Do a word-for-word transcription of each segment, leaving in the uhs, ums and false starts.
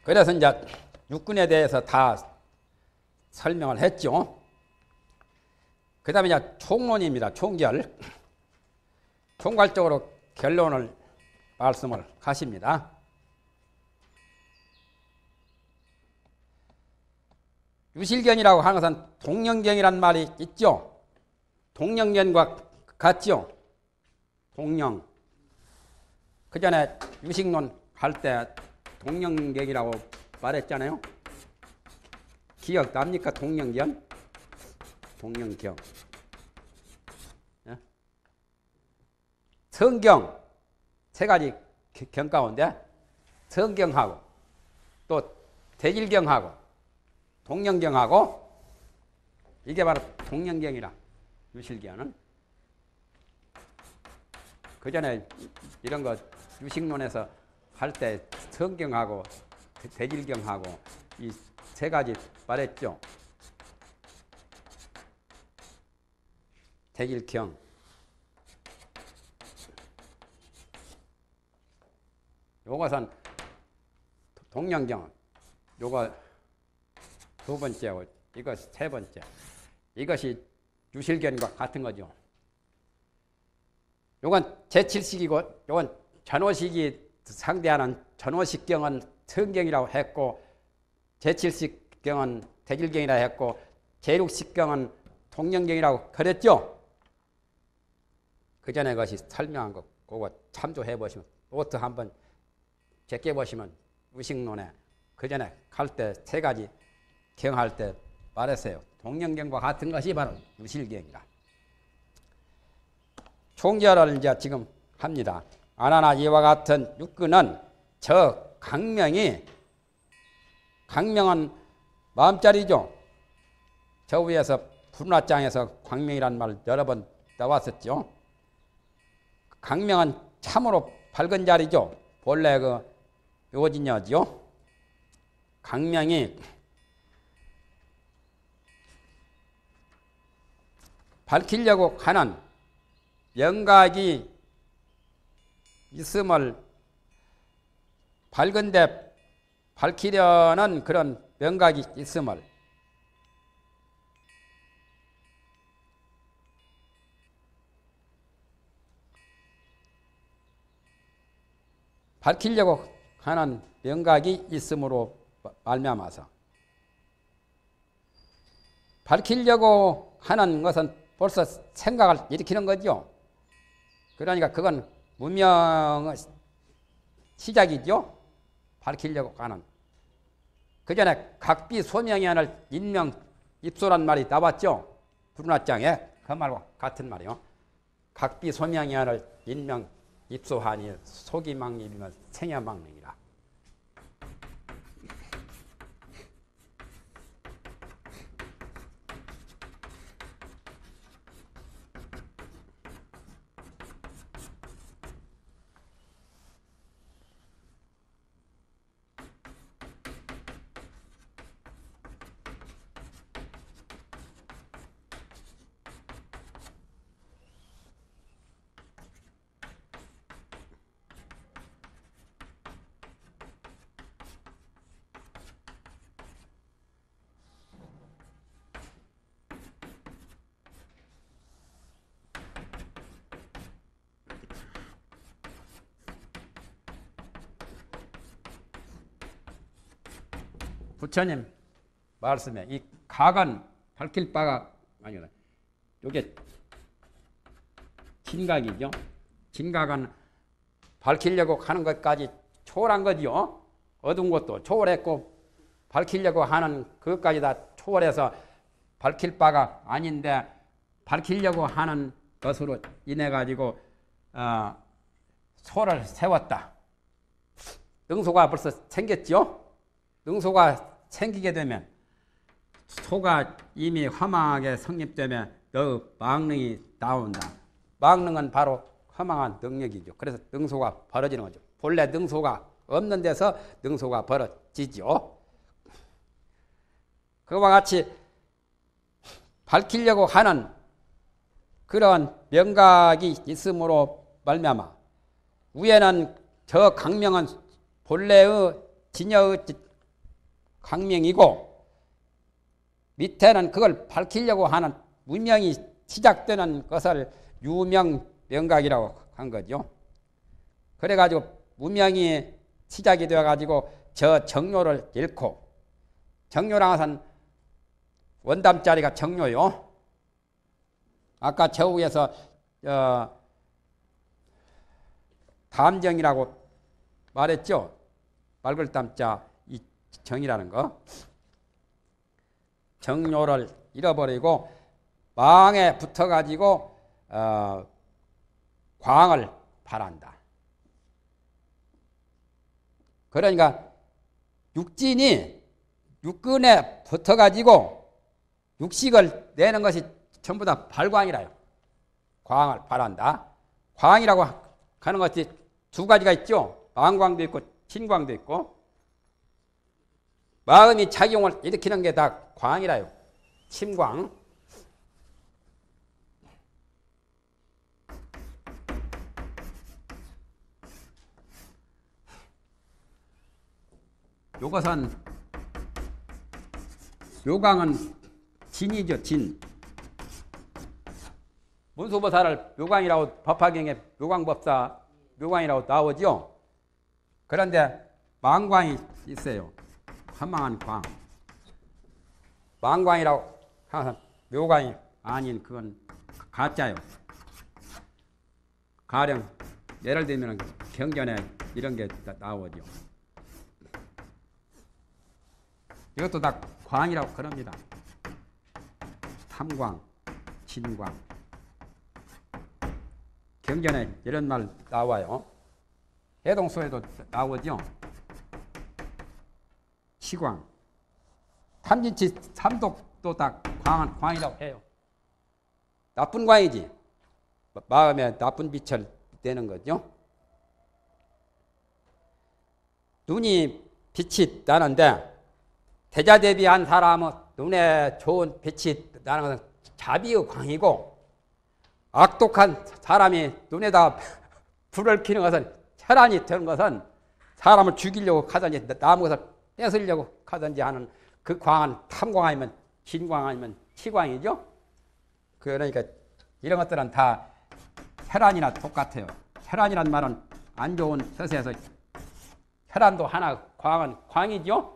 그래서 이제 육군에 대해서 다 설명을 했죠. 그 다음에 이제 총론입니다. 총결. 총괄적으로 결론을 말씀을 하십니다. 유실견이라고 하는 것은 동령경이란 말이 있죠. 동령견과 같죠. 동령. 그 전에 유식론 할 때 동령경이라고 말했잖아요. 기억 납니까? 동령견? 동령경. 예? 성경 세 가지 경 가운데 성경하고 또 대질경하고 동령경하고 이게 바로 동령경이라. 유실견은 그 전에 이런 거 유식론에서 할 때 성경하고 대질경하고 이 세 가지 말했죠. 대질경. 요것은 동령경. 요거 두 번째고 이거 세 번째. 이것이 유실견과 같은 거죠. 요건 제칠식이고 요건 전호식이 상대하는 전호식경은 성경이라고 했고 제칠식경은 대질경이라고 했고 제육식경은 동령경이라고 그랬죠. 그 전에 그것이 설명한 거 그거 참조해 보시면 노트 한번 제껴 보시면 유식론에 그 전에 갈 때 세 가지 경할 때 말했어요. 동령경과 같은 것이 바로 유실경이다. 총결을 이제 지금 합니다. 아나나 이와 같은 육근은 저 강명이 강명은 마음자리죠. 저 위에서 불문화장에서 광명이라는 말 여러 번 나왔었죠. 강명은 참으로 밝은 자리죠. 본래 그 묘진녀죠. 강명이 밝히려고 하는 영각이 있음을 밝은데 밝히려는 그런 명각이 있음을 밝히려고 하는 명각이 있음으로 말미암아서 밝히려고 하는 것은 벌써 생각을 일으키는 거죠. 그러니까 그건 문명의 시작이죠. 밝히려고 하는. 그 전에 각비 소명이 하는 인명 입소란 말이 나왔죠. 불문화장에 그 말과 같은 말이요. 각비 소명이 하는 인명 입소하니 속이 망립이면 생야 망립이라. 부처님 말씀에 이 각은 밝힐 바가 아니라 이게 진각이죠. 진각은 밝히려고 하는 것까지 초월한 거지요. 어두운 것도 초월했고 밝히려고 하는 그것까지 다 초월해서 밝힐 바가 아닌데 밝히려고 하는 것으로 인해 가지고 어, 소를 세웠다. 능소가 벌써 생겼죠. 능소가 생기게 되면 소가 이미 화망하게 성립되면 너 망능이 나온다. 망능은 바로 화망한 능력이죠. 그래서 능소가 벌어지는 거죠. 본래 능소가 없는 데서 능소가 벌어지죠. 그와 같이 밝히려고 하는 그런 명각이 있음으로 말미암아 위에는 저 강명은 본래의 진여의 강명이고 밑에는 그걸 밝히려고 하는 문명이 시작되는 것을 유명명각이라고 한 거죠. 그래가지고 문명이 시작이 되어가지고 저 정료를 잃고, 정료라는 것은 원담자리가 정료요. 아까 저 위에서 어, 담정이라고 말했죠. 맑을 담자 이 정이라는 거. 정료를 잃어버리고 망에 붙어가지고 어, 광을 발한다. 그러니까 육진이 육근에 붙어가지고 육식을 내는 것이 전부 다 발광이라요. 광을 발한다. 광이라고 하는 것이 두 가지가 있죠. 망광도 있고 친광도 있고. 마음이 작용을 일으키는 게 다 광이라요. 침광. 요것은 묘광은 진이죠. 진. 문수보살을 묘광이라고 법화경에 묘광법사 묘광이라고 나오죠. 그런데 망광이 있어요. 한망한 광. 망광이라고 항상 묘광이 아닌 그건 가짜요. 가령 예를 들면 경전에 이런 게 나오죠. 이것도 다 광이라고 그럽니다. 탐광, 진광. 경전에 이런 말 나와요. 해동소에도 나오죠. 시광. 탐진치 삼독도 다 광, 광이라고 해요. 나쁜 광이지. 마음에 나쁜 빛을 내는 거죠. 눈이 빛이 나는데 대자대비한 사람은 눈에 좋은 빛이 나는 것은 자비의 광이고, 악독한 사람이 눈에다 불을 켜는 것은 혈안이 되는 것은 사람을 죽이려고 하든지 남의 것을 뺏으려고 하든지 하는 그 광은 탐광 아니면 진광 아니면 치광이죠. 그러니까 이런 것들은 다 혈안이나 똑같아요. 혈안이란 말은 안 좋은 서세에서 혈안도 하나, 광은 광이죠.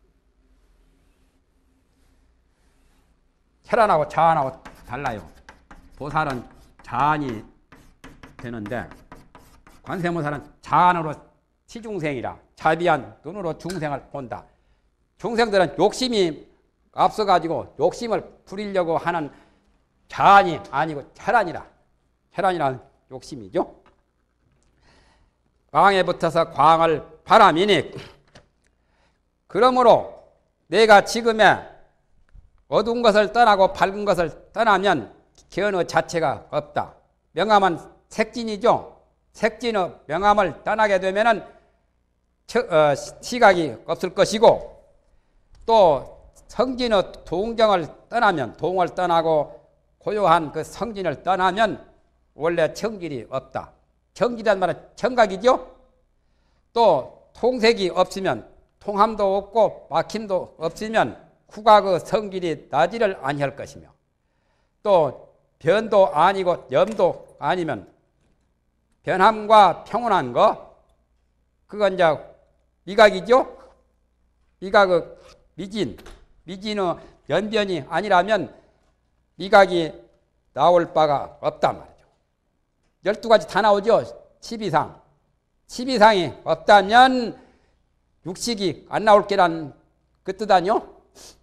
혈안하고 자안하고 달라요. 보살은 자안이 되는데 관세음보살은 자안으로 시중생이라 자비한 눈으로 중생을 본다. 중생들은 욕심이 앞서가지고 욕심을 부리려고 하는 자안이 아니고 혈안이라. 혈안이라는 욕심이죠. 광에 붙어서 광을 바람이니, 그러므로 내가 지금의 어두운 것을 떠나고 밝은 것을 떠나면 견의 자체가 없다. 명암은 색진이죠. 색진의 명암을 떠나게 되면은 어, 시각이 없을 것이고, 또 성진의 동정을 떠나면, 동을 떠나고 고요한 그 성진을 떠나면 원래 정질이 없다. 정질이란 말은 청각이죠. 또 통색이 없으면, 통함도 없고 막힘도 없으면 후각의 성질이 나지를 아니할 것이며, 또 변도 아니고 염도 아니면 변함과 평온한 거, 그건 이제 미각이죠. 미각의 미진, 미진의 연변이 아니라면 미각이 나올 바가 없단 말이죠. 열두 가지 다 나오죠. 십이상. 십이상이 없다면 육식이 안 나올 게란 그 뜻 아니요?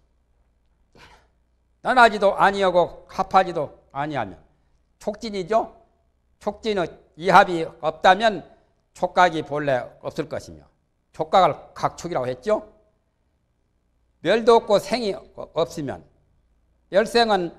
떠나지도 아니하고 합하지도 아니하면 촉진이죠. 촉진의 이합이 없다면 촉각이 본래 없을 것이며, 촉각을 각촉이라고 했죠. 멸도 없고 생이 없으면, 열생은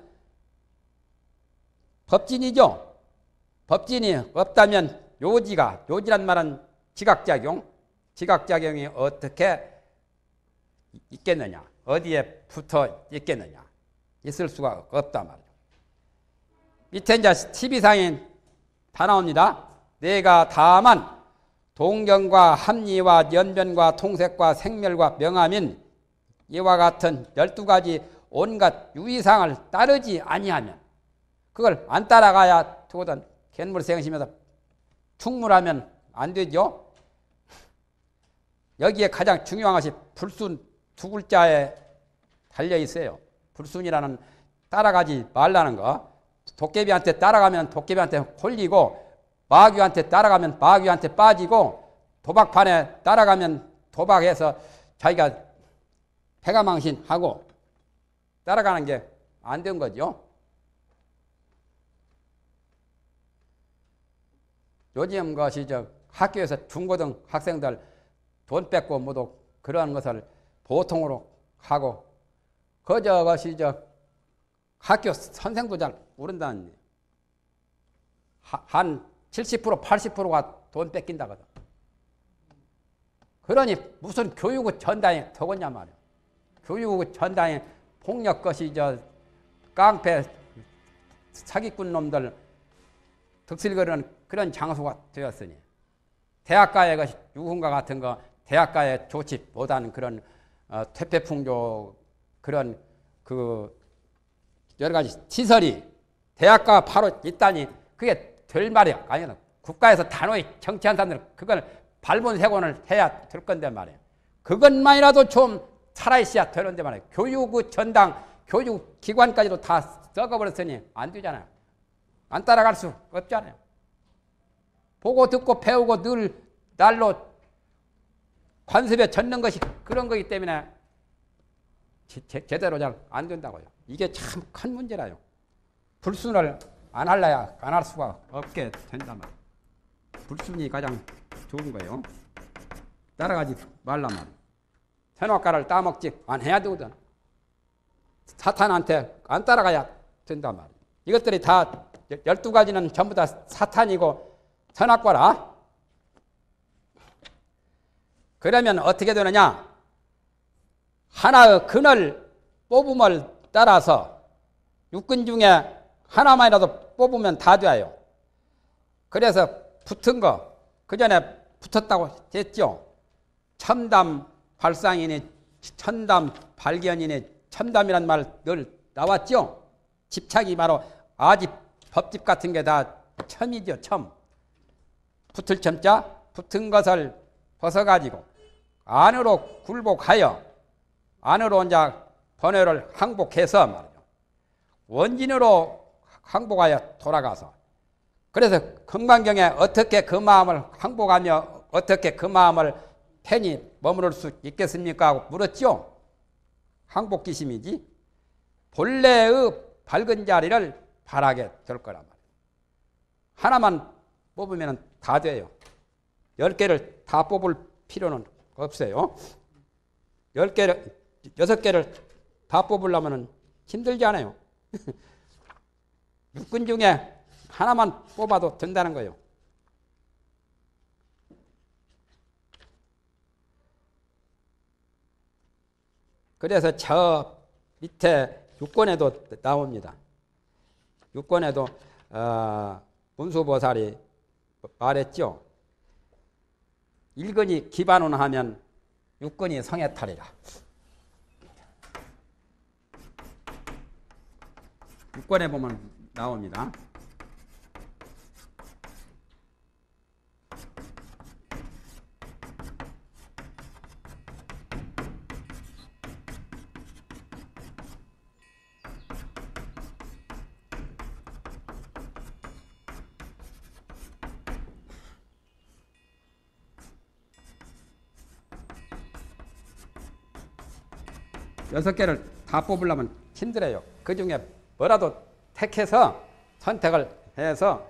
법진이죠. 법진이 없다면 요지가, 요지란 말은 지각작용, 지각작용이 어떻게 있겠느냐, 어디에 붙어 있겠느냐, 있을 수가 없단 말이에요. 밑에 이제 십이상이 다 나옵니다. 내가 다만 동경과 합리와 연변과 통색과 생멸과 명암인 이와 같은 열두 가지 온갖 유의사항을 따르지 아니하면 그걸 안 따라가야 두고든 견물생심에서 충분하면 안 되죠. 여기에 가장 중요한 것이 불순 두 글자에 달려 있어요. 불순이라는 따라가지 말라는 거. 도깨비한테 따라가면 도깨비한테 홀리고 마귀한테 따라가면 마귀한테 빠지고 도박판에 따라가면 도박해서 자기가 패가망신하고 따라가는 게 안 된 거죠. 요즘 것이 저 학교에서 중고등 학생들 돈 뺏고 모두 그런 것을 보통으로 하고 그저 것이 저 학교 선생도 잘 모른다는 한 칠십 퍼센트 팔십 퍼센트가 돈 뺏긴다거든. 그러니 무슨 교육의 전당에 더겠냐 말이야. 교육의 전당에 폭력 것이 저 깡패 사기꾼 놈들 득실거리는 그런 장소가 되었으니 대학가의 것이 유흥과 같은 거 대학가에 좋지 못한 그런 어, 퇴폐풍조 그런 그 여러 가지 시설이 대학가 바로 있다니 그게 될 말이야. 아니야. 국가에서 단호히 정치한 사람들은 그걸 발본색원을 해야 될 건데 말이야. 그것만이라도 좀 살아있어야 되는데 말이야. 교육의 전당, 교육기관까지도 다 썩어버렸으니 안 되잖아요. 안 따라갈 수 없잖아요. 보고 듣고 배우고 늘 날로 관습에 젖는 것이 그런 거기 때문에 제, 제대로 잘 안 된다고요. 이게 참 큰 문제라요. 불순을 안 할래야 안 할 수가 없게 된단 말이에요. 불순이 가장 좋은 거예요. 따라가지 말란 말이에요. 선악과를 따먹지 안 해야 되거든. 사탄한테 안 따라가야 된단 말이에요. 이것들이 다 열두 가지는 전부 다 사탄이고 선악과라. 그러면 어떻게 되느냐? 하나의 근을 뽑음을 따라서 육근 중에 하나만이라도 뽑으면 다 돼요. 그래서 붙은 거, 그 전에 붙었다고 했죠. 첨담 발상이니 천담 발견이니 첨담이란 말 늘 나왔죠. 집착이 바로 아집, 법집 같은 게 다 첨이죠. 첨. 붙을 첨자, 붙은 것을 벗어가지고 안으로 굴복하여 안으로 이제 번뇌를 항복해서 말이죠. 원진으로 항복하여 돌아가서 그래서 금강경에 어떻게 그 마음을 항복하며 어떻게 그 마음을 편히 머무를 수 있겠습니까? 하고 물었죠. 항복기심이지. 본래의 밝은 자리를 바라게 될 거란 말이에요. 하나만 뽑으면 다 돼요. 열 개를 다 뽑을 필요는 없어요. 열 개를, 여섯 개를 다 뽑으려면 힘들지 않아요. 육군 중에 하나만 뽑아도 된다는 거예요. 그래서 저 밑에 육 권에도 나옵니다. 육 권에도 어, 문수보살이 말했죠. 일 권이 기반은 하면 육 권이 성해탈이라. 육 권에 보면 나옵니다. 여섯 개를 다 뽑으려면 힘들어요. 그 중에 뭐라도 택해서 선택을 해서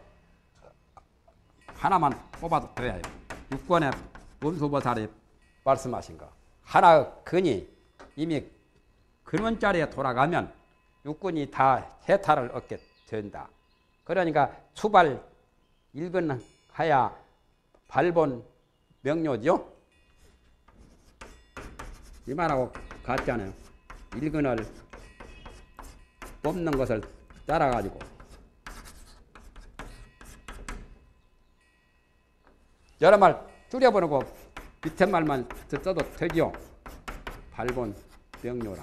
하나만 뽑아도 돼요. 육 권의 문수보살이 말씀하신 거. 하나의 근이 이미 근원자리에 돌아가면 육군이 다 해탈을 얻게 된다. 그러니까 수발 일근하야 발본 명료죠. 이 말하고 같잖아요. 일근을 뽑는 것을 따라가지고 여러 말 줄여보고 밑에 말만 써도 되죠. 발본 명료라.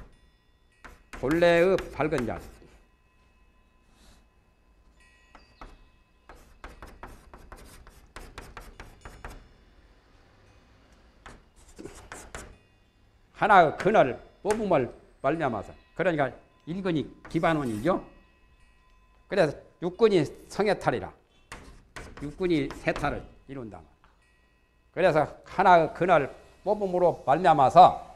본래의 밝은 자리. 하나의 근을 뽑음을 말미암아서 그러니까 일근이 기반원이죠. 그래서 육근이 성해탈이라 육근이 해탈을 이룬다. 그래서 하나의 근을 뽑음으로 말미암아서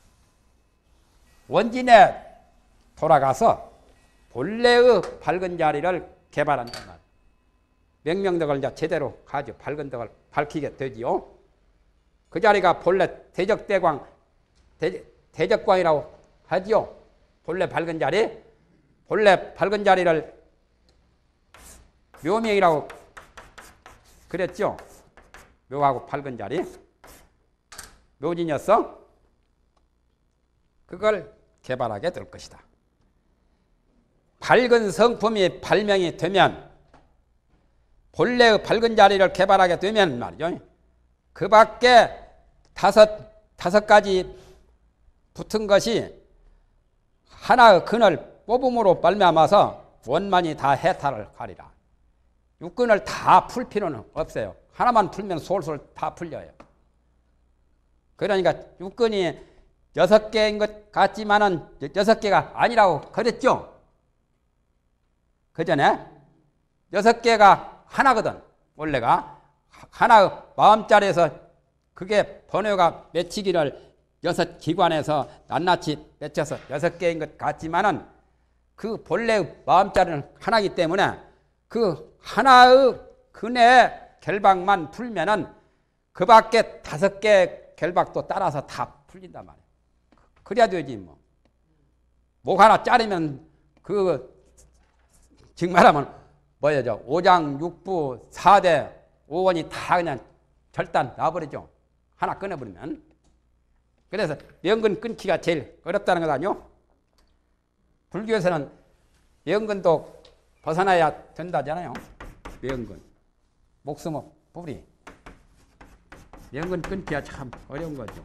원진에 돌아가서 본래의 밝은 자리를 개발한다 말. 명명덕을 이제 제대로 가죠. 밝은 덕을 밝히게 되지요. 그 자리가 본래 대적대광 대, 대적광이라고 하지요. 본래 밝은 자리, 본래 밝은 자리를 묘명이라고 그랬죠. 묘하고 밝은 자리, 묘진이었어. 그걸 개발하게 될 것이다. 밝은 성품이 발명이 되면, 본래의 밝은 자리를 개발하게 되면 말이죠. 그 밖에 다섯, 다섯 가지 붙은 것이 하나의 근을 뽑음으로 말미암아서 원만히 다 해탈을 가리라. 육근을 다 풀 필요는 없어요. 하나만 풀면 솔솔 다 풀려요. 그러니까 육근이 여섯 개인 것 같지만은 여섯 개가 아니라고 그랬죠. 그 전에 여섯 개가 하나거든. 원래가 하나의 마음자리에서 그게 번호가 맺히기를 여섯 기관에서 낱낱이 맺혀서 여섯 개인 것 같지만은 그 본래의 마음자리는 하나이기 때문에 그 하나의 근의 결박만 풀면은 그 밖에 다섯 개 결박도 따라서 다 풀린단 말이에요. 그래야 되지 뭐. 목 하나 자르면 그 지금 말하면 뭐야 저 오장 육부 사대 오원이 다 그냥 절단 놔버리죠. 하나 끊어버리면. 그래서 명근 끊기가 제일 어렵다는 것 아니요? 불교에서는 명근도 벗어나야 된다잖아요. 명근. 목숨의 뿌리. 명근 끊기가 참 어려운 거죠.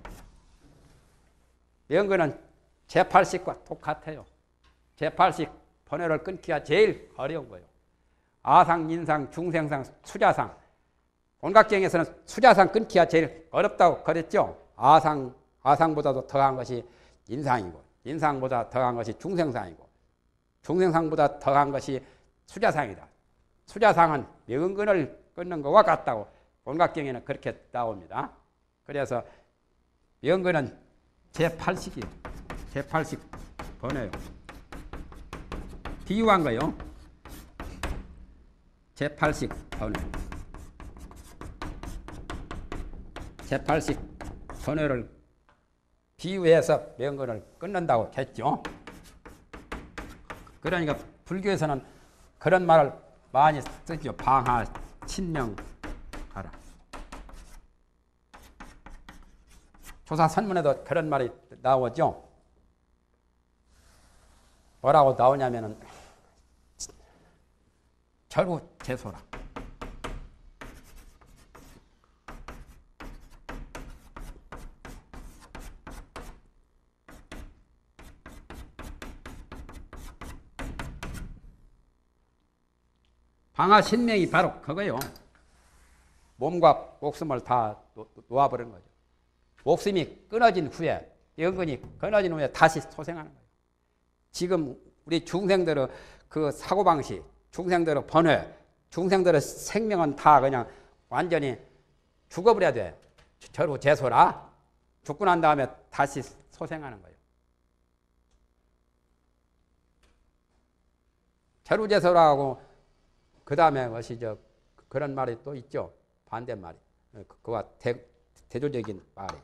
명근은 제팔식과 똑같아요. 제팔식 번호를 끊기가 제일 어려운 거예요. 아상, 인상, 중생상, 수자상. 온각경에서는 수자상 끊기가 제일 어렵다고 그랬죠. 아상, 아상보다도 더한 것이 인상이고, 인상보다 더한 것이 중생상이고, 중생상보다 더한 것이 수자상이다. 수자상은 명근을 끊는 것과 같다고 온각경에는 그렇게 나옵니다. 그래서 명근은 제팔식이에요. 제팔식 번호예요. 비유한 거요. 제팔식 번호. 제팔식 번호를 비유해서 명근을 끊는다고 했죠. 그러니까 불교에서는 그런 말을 많이 쓰죠. 방하, 친명하라. 조사선문에도 그런 말이 나오죠. 뭐라고 나오냐면은 절우제소라. 방아신명이 바로 그거예요. 몸과 목숨을 다 놓아버리는 거죠. 목숨이 끊어진 후에, 영근이 끊어진 후에 다시 소생하는 거예요. 지금 우리 중생들의 그 사고방식, 중생들의 번뇌, 중생들의 생명은 다 그냥 완전히 죽어버려야 돼. 절우제소라. 죽고 난 다음에 다시 소생하는 거예요. 절우제소라고 그 다음에 것이 저 그런 말이 또 있죠. 반대말이. 그와 대, 대조적인 말이.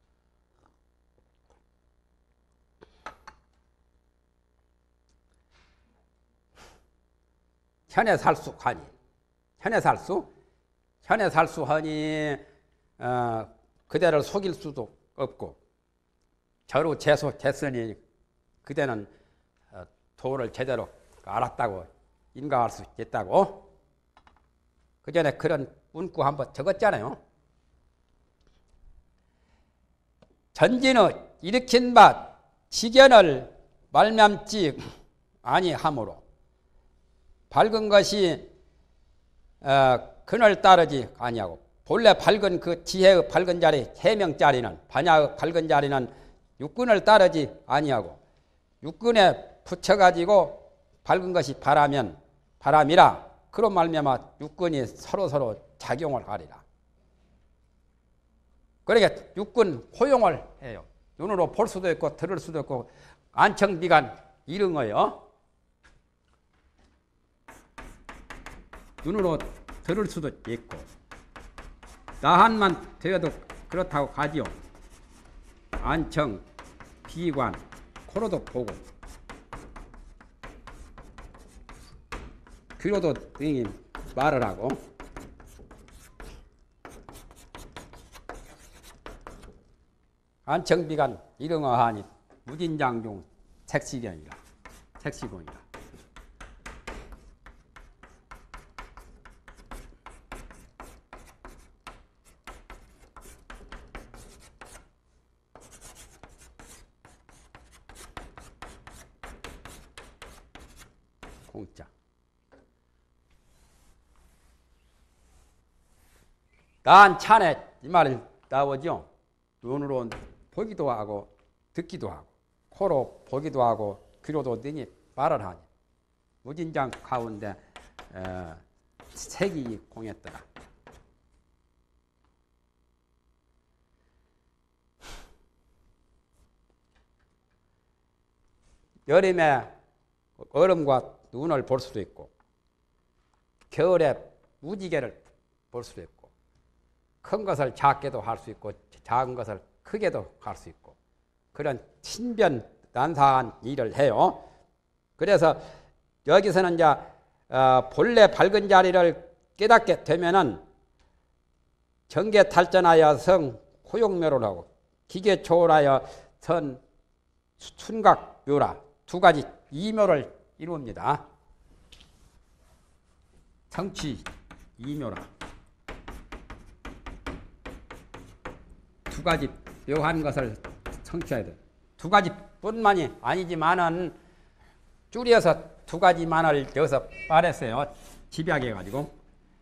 현에 살수 하니. 현에 살수? 현에 살수 하니 어, 그대를 속일 수도 없고 저로 재소 됐으니 그대는 어, 도를 제대로 알았다고 인가할 수 있다고. 그 전에 그런 문구 한번 적었잖아요. 전진의 일으킨 바 지견을 말미암지 아니하므로 밝은 것이 어, 그늘 따르지 아니하고 본래 밝은 그 지혜의 밝은 자리 해명자리는 반야의 밝은 자리는 육근을 따르지 아니하고 육근에 붙여가지고 밝은 것이 바라면 바람이라 그런 말미암아 육근이 서로서로 작용을 하리라. 그러니까 육근 호용을 해요. 눈으로 볼 수도 있고 들을 수도 있고 안청비간 이런 거요. 눈으로 들을 수도 있고 나한만 되어도 그렇다고 가지요. 안청, 비관, 코로도 보고 귀로도 등이 말을 하고 안청비간 이릉어하니 무진장중 색시견이라 색시곤이라. 공짜. 난 찬에 이 말이 나오죠. 눈으로 보기도 하고 듣기도 하고 코로 보기도 하고 귀로도 능히 말을 하니 무진장 가운데 어, 색이 공했더라. 여름에 얼음과 눈을 볼 수도 있고 겨울에 무지개를 볼 수도 있고 큰 것을 작게도 할 수 있고 작은 것을 크게도 할 수 있고 그런 신변난사한 일을 해요. 그래서 여기서는 이제 어, 본래 밝은 자리를 깨닫게 되면은 정계탈전하여 성 호용묘를 하고 기계초월하여 선 순각묘라 두 가지 이묘를 이룹니다. 성취 이묘라 두 가지 묘한 것을 성취해야 돼. 두 가지뿐만이 아니지만은 줄여서 두 가지만을 여기서 말했어요. 집약해 가지고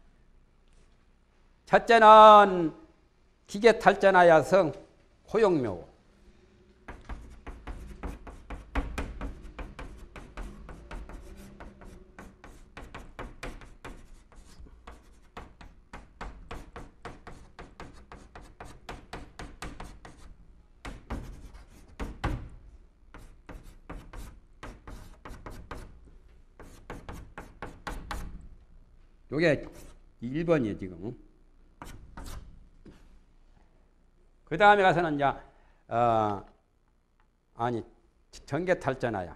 첫째는 기계탈전하여 성 호용묘. 요게 일 번이에요, 지금. 그 다음에 가서는 이제, 어, 아니, 정계탈전하야.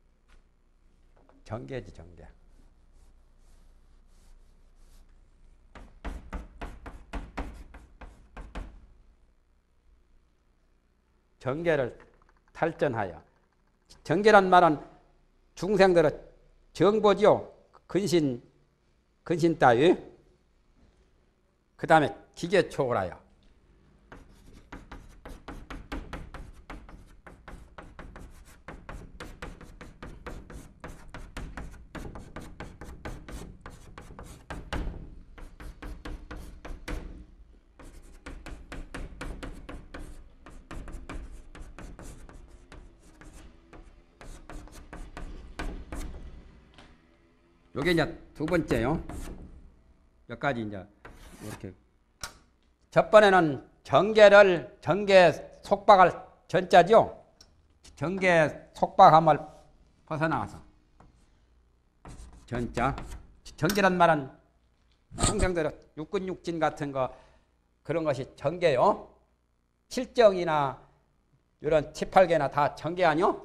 정계지, 정계. 정계를 탈전하여. 정계란 말은 중생들의 정보지요. 근신, 근신 따위. 그 다음에 기계초월하여. 요게 이제 두 번째요. 몇 가지 이제 이렇게. 첫 번에는 정계를, 정계 속박을 전자죠. 정계 속박함을 벗어나가서. 전자. 정계란 말은 평생들의 육근육진 같은 거 그런 것이 정계요. 칠정이나 이런 칠팔계나 다 정계 아니요?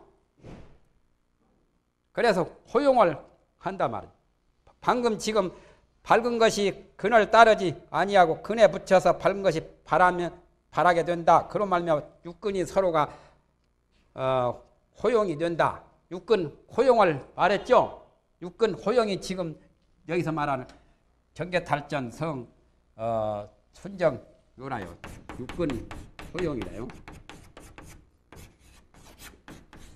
그래서 호용을 한단 말이에요. 방금 지금 밝은 것이 근을 따르지 아니하고 근에 붙여서 밝은 것이 바라면 바라게 된다. 그런 말이면 육근이 서로가 어, 호용이 된다. 육근 호용을 말했죠. 육근 호용이 지금 여기서 말하는 정계탈전 성 어, 순정 요라요. 육근 호용이래요.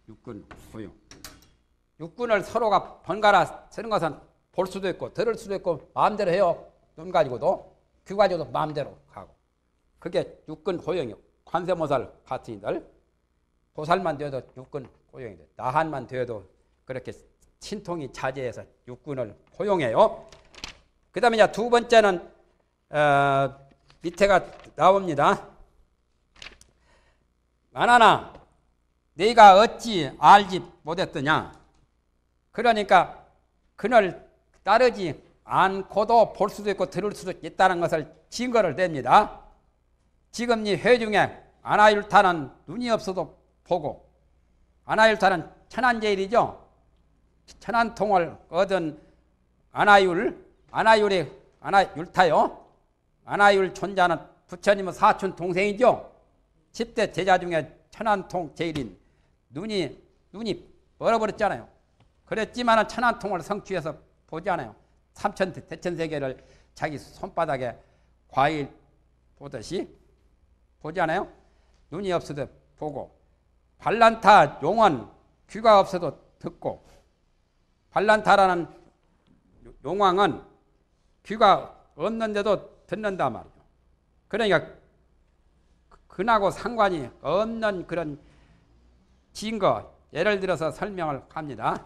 육군 호용. 육군을 서로가 번갈아 쓰는 것은 볼 수도 있고 들을 수도 있고 마음대로 해요. 눈 가지고도 귀 가지고도 마음대로 하고. 그게 육군 호용이요. 관세모살 같은 이들 보살만 되어도 육군 호용이 돼. 나한만 되어도 그렇게 신통이 차지해서 육군을 호용해요. 그 다음에 이제 두 번째는 어, 밑에가 나옵니다. 만하나 네가 어찌 알지 못했더냐. 그러니까 그를 따르지 않고도 볼 수도 있고 들을 수도 있다는 것을 증거를 댑니다. 지금 이 회중에 아나율타는 눈이 없어도 보고, 아나율타는 천안제일이죠. 천안통을 얻은 아나율, 아나율이 아나율타요. 아나율 존자는 부처님의 사촌 동생이죠. 십 대 제자 중에 천안통 제일인 눈이 눈이 멀어버렸잖아요. 그랬지만 천안통을 성취해서 보지 않아요. 삼천 대천세계를 자기 손바닥에 과일 보듯이 보지 않아요. 눈이 없어도 보고, 발란타 용원 귀가 없어도 듣고. 발란타라는 용왕은 귀가 없는데도 듣는단 말이죠. 그러니까 근하고 상관이 없는 그런 증거, 예를 들어서 설명을 합니다.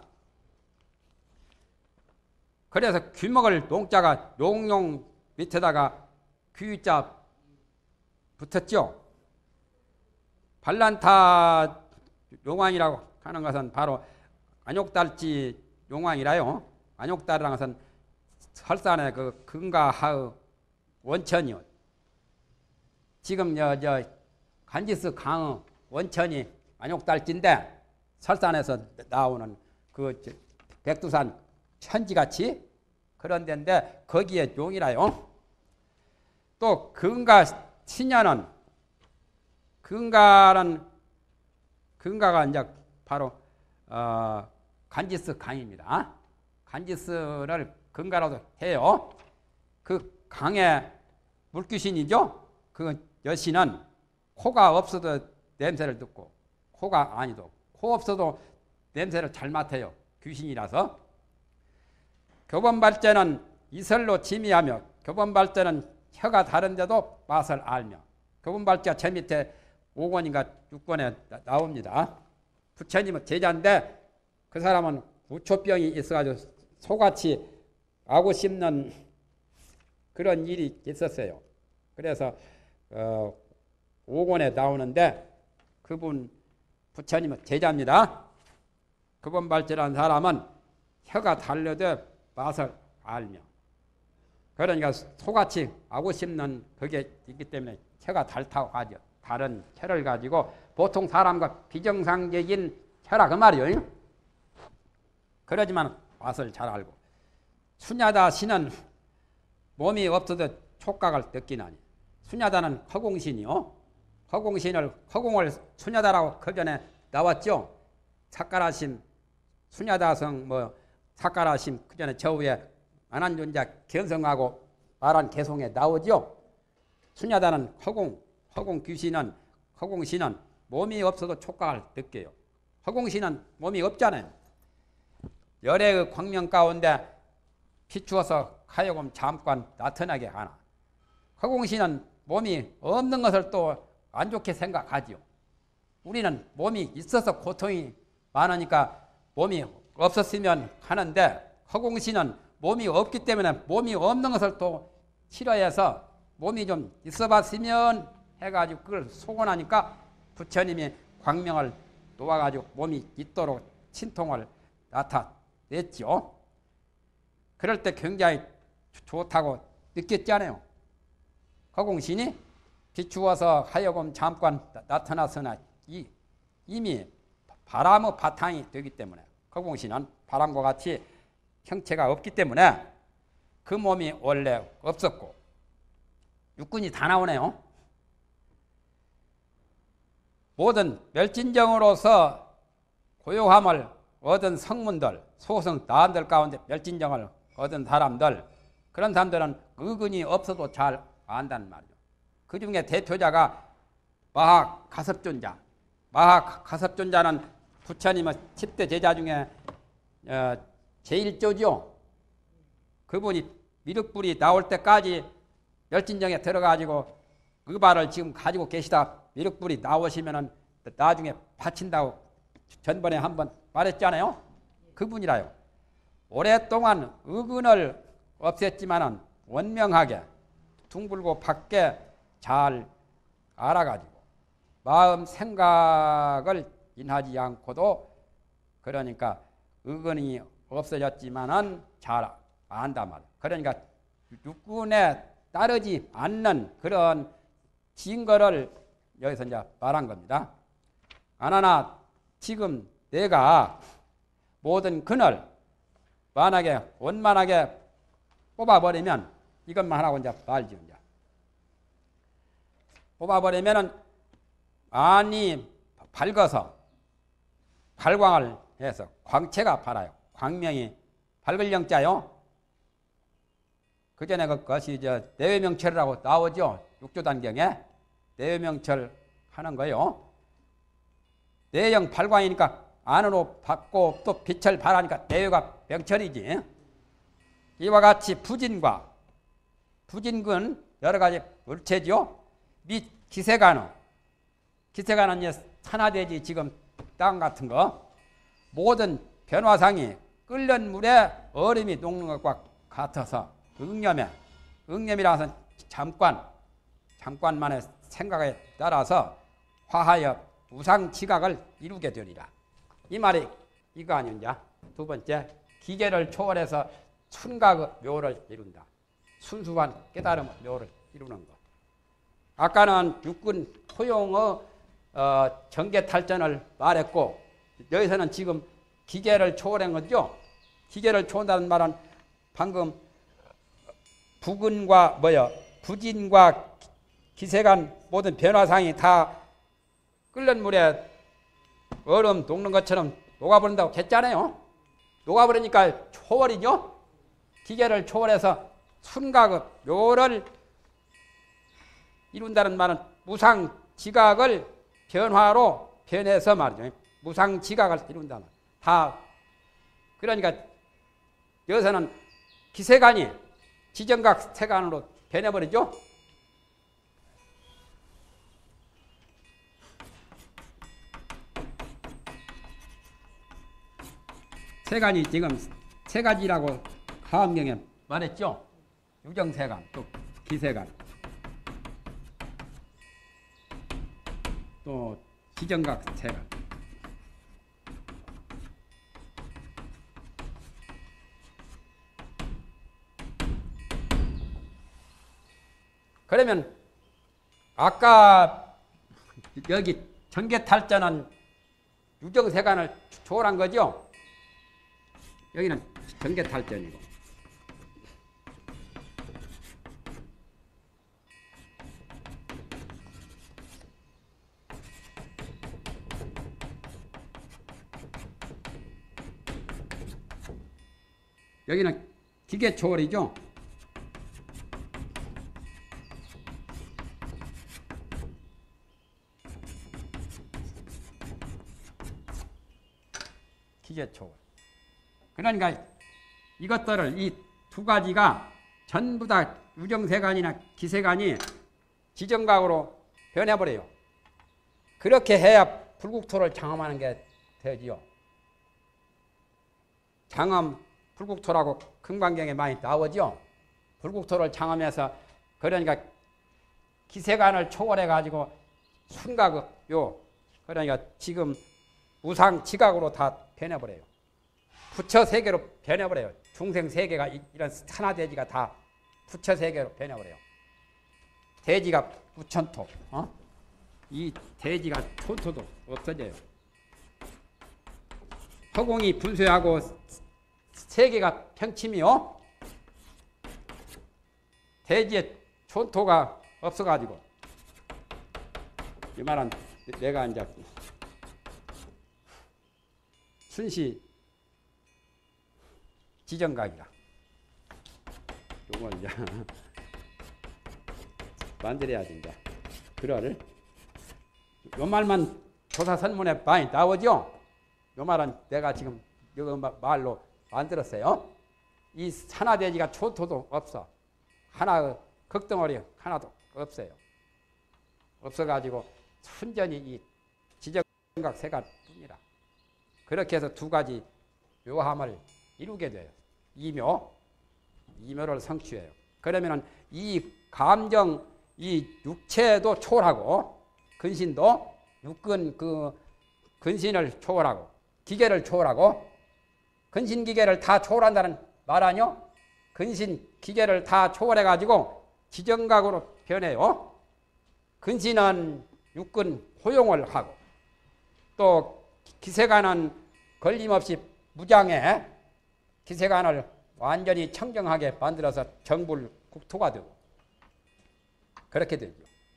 그래서 귀먹을 농자가 용용 밑에다가 귀자 붙었죠. 발란타 용왕이라고 하는 것은 바로 안욕달지 용왕이라요. 안욕달이라는 것은 설산의 그 근가하의 원천이요. 지금 저, 저 간지스 강의 원천이 안욕달지인데 설산에서 나오는 그 백두산 천지같이 그런 데인데 거기에 용이라요. 또 근가 신녀는 근가는 근가가 이제 바로 어, 간지스 강입니다. 간지스를 근가라도 해요. 그 강의 물귀신이죠. 그 여신은 코가 없어도 냄새를 듣고, 코가 아니도 코 없어도 냄새를 잘 맡아요. 귀신이라서. 교본발제는 이설로 지미하며, 교본발제는 혀가 다른데도 맛을 알며. 교본발제가 제 밑에 오 권인가 육 권에 나옵니다. 부처님은 제자인데 그 사람은 우초병이 있어가지고 소같이 아고 씹는 그런 일이 있었어요. 그래서 어, 오 권에 나오는데 그분 부처님은 제자입니다. 교본발제라는 사람은 혀가 달려도 맛을 알며, 그러니까 소같이 아고 씹는 그게 있기 때문에 혀가 달다고 하죠. 다른 혀를 가지고 보통 사람과 비정상적인 혀라 그 말이에요. 그러지만 맛을 잘 알고. 수냐다 신은 몸이 없어도 촉각을 느끼나니. 수냐다는 허공신이요. 허공신을 허공을 수냐다라고 그 전에 나왔죠. 사까라심 수냐다성 뭐 사까라심 그 전에 저 위에 안한존자 견성하고 말한 개송에 나오죠. 수냐다는 허공, 허공 귀신은 허공신은 몸이 없어도 촉각을 느껴요. 허공신은 몸이 없잖아요. 열의 광명 가운데 비추어서 하여금 잠깐 나타나게 하나. 허공신은 몸이 없는 것을 또 안 좋게 생각하지요. 우리는 몸이 있어서 고통이 많으니까 몸이 없었으면 하는데, 허공신은 몸이 없기 때문에 몸이 없는 것을 또 싫어해서 몸이 좀 있어 봤으면 해가지고 그걸 소원하니까 부처님이 광명을 놓아가지고 몸이 있도록 신통을 나타냈죠. 그럴 때 굉장히 좋다고 느꼈잖아요. 허공신이 비추어서 하여금 잠깐 나타났으나 이, 이미 바람의 바탕이 되기 때문에, 허공신은 바람과 같이 형체가 없기 때문에 그 몸이 원래 없었고. 육군이 다 나오네요. 모든 멸진정으로서 고요함을 얻은 성문들, 소성 나한들 가운데 멸진정을 얻은 사람들, 그런 사람들은 의근이 없어도 잘 안다는 말이죠. 그 중에 대표자가 마하가섭존자. 마하가섭존자는 부처님은 십 대 제자 중에 어, 제일조죠. 그분이 미륵불이 나올 때까지 열진정에 들어가지고 의발을 지금 가지고 계시다 미륵불이 나오시면은 나중에 바친다고 전번에 한번 말했잖아요. 그분이라요. 오랫동안 의근을 없앴지만은 원명하게 둥글고 밖에 잘 알아가지고 마음 생각을 인하지 않고도 그러니까 의근이 없어졌지만은 잘 안다 말. 그러니까 육군에 따르지 않는 그런 증거를 여기서 이제 말한 겁니다. 아나나 지금 내가 모든 근을 만약에 원만하게 뽑아버리면 이것만 하라고 이제 말지 이제. 뽑아버리면은 안이 밝아서 발광을 해서 광채가 밝아요. 광명이 밝을 영자요. 그 전에 그것이 저 내외명철이라고 나오죠. 육조단경에 내외명철 하는 거요. 내영 발광이니까 안으로 받고 또 빛을 발하니까 내외가 명철이지. 이와 같이 부진과 부진근 여러 가지 물체죠. 및 기세간어 기세간은 이제 산화되지 지금 땅 같은 거 모든 변화상이 끓는 물에 얼음이 녹는 것과 같아서 응념에 응념이라서 잠깐 잠깐만의 생각에 따라서 화하여 우상지각을 이루게 되리라. 이 말이 이거 아니냐. 두 번째 기계를 초월해서 순각의 묘를 이룬다. 순수한 깨달음의 묘를 이루는 것. 아까는 육군 포용의 어, 정계탈전을 말했고 여기서는 지금 기계를 초월한 거죠. 기계를 초월한다는 말은 방금 부근과 뭐야 부진과 기세간 모든 변화상이 다 끓는 물에 얼음 녹는 것처럼 녹아버린다고 했잖아요. 녹아버리니까 초월이죠. 기계를 초월해서 순각의 묘를 이룬다는 말은 무상지각을 변화로 변해서 말이죠. 무상지각을 이룬다. 다 그러니까 여기서는 기세간이 지정각 세간으로 변해버리죠. 세간이 지금 세 가지라고 하엄경에 말했죠. 유정세간, 또 기세간, 또 지정각 세간. 그러면 아까 여기 전개탈전은 유정세간을 초월한 거죠. 여기는 전개탈전이고 여기는 기계 초월이죠. 기계 초월. 그러니까 이것들을 이 두 가지가 전부 다 유정세간이나 기세간이 지정각으로 변해버려요. 그렇게 해야 불국토를 장엄하는 게 되지요. 장엄 불국토라고 금강경에 많이 나오죠. 불국토를 장엄해서 그러니까 기세간을 초월해 가지고 순각의 요 그러니까 지금 우상 지각으로 다 변해버려요. 부처 세계로 변해버려요. 중생 세계가 이런 산화대지가 다 부처 세계로 변해버려요. 대지가 부천토, 어? 이 대지가 촌토도 없어져요. 허공이 분쇄하고 세계가 평침이요. 대지에 촌토가 없어가지고 이 말은 내가 이제 순시 지정각이라. 요거 이제 만들어야지 이제. 그럴 요 말만 조사선문에 많이 나오죠. 요 말은 내가 지금 요 말로 만들었어요. 이 산화돼지가 초토도 없어. 하나 극덩어리 하나도 없어요. 없어가지고 순전히 이 지정각 세간뿐이라. 그렇게 해서 두 가지 묘함을 이루게 돼요. 이묘, 이묘를 성취해요. 그러면은 이 감정, 이 육체도 초월하고 근신도 육근 그 근신을 초월하고 기계를 초월하고 근신 기계를 다 초월한다는 말 아니요? 근신 기계를 다 초월해 가지고 지정각으로 변해요. 근신은 육근 호용을 하고 또 기세관은 걸림없이 무장해 기세관을 완전히 청정하게 만들어서 정불 국토가 되고 그렇게 되죠.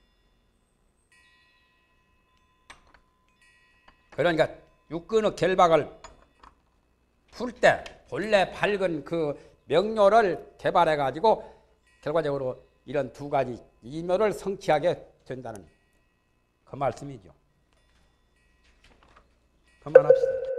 그러니까 육근의 결박을 풀 때 본래 밝은 그 명료를 개발해 가지고 결과적으로 이런 두 가지 이묘를 성취하게 된다는 그 말씀이죠. 그만합시다.